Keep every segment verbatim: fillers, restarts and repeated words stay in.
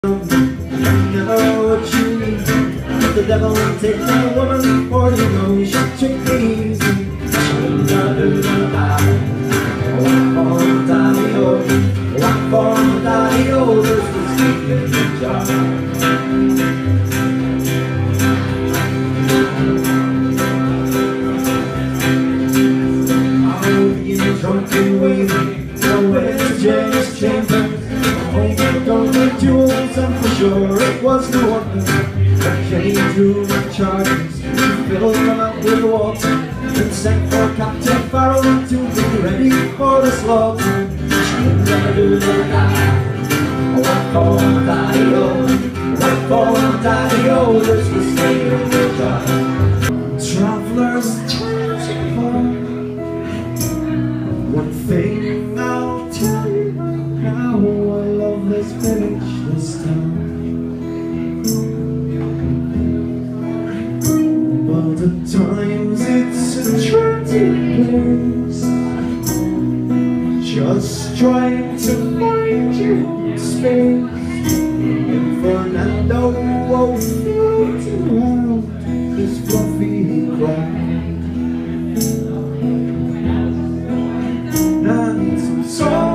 Never would she let the devil take the woman, for you know she took it easy. Walk on daddy-o, walk on daddy-o, there's the sleep in the jar. I'll be drunk and waving, nowhere to James Chambers. Don't the jewels, and for sure it was no wonder that came through my charges. She filled them up with water and sent for Captain Farrell to be ready for the slaughter. She'll never do that. What for daddy-o, what for daddy-o, there's the state in the jar. Travellers changing for one thing I'll tell you now, I love this village, this town. But at times it's a tragic place, just trying to find you space. And Fernando won't floating out this fluffy ground. And so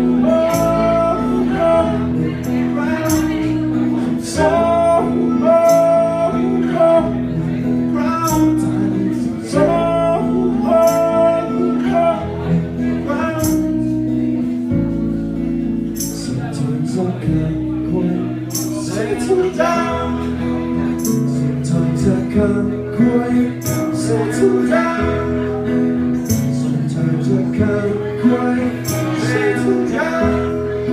settle down. Sometimes I can't quite settle down. Sometimes I can't quite settle down.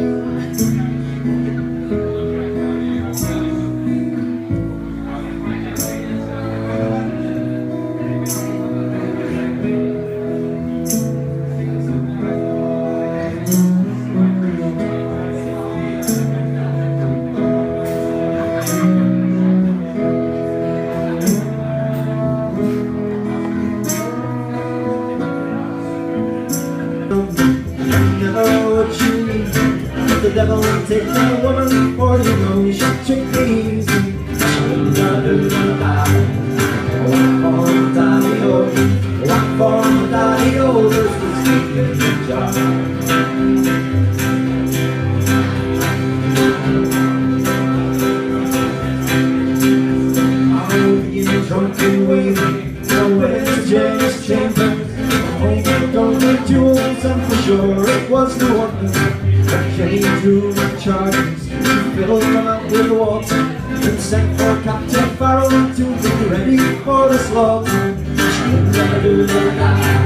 Never would she let the devil take the woman, for you know she took it easy. Walk on daddy-o, walk on daddy-o, there's the sleep in the jar. I'll be drunk and waving, nowhere to James Chambers. Don't the jewels, and for sure it was no wonder that came through my charges. She filled them up with water and sent for Captain Farrell to be ready for the slaughter. She'll never do that.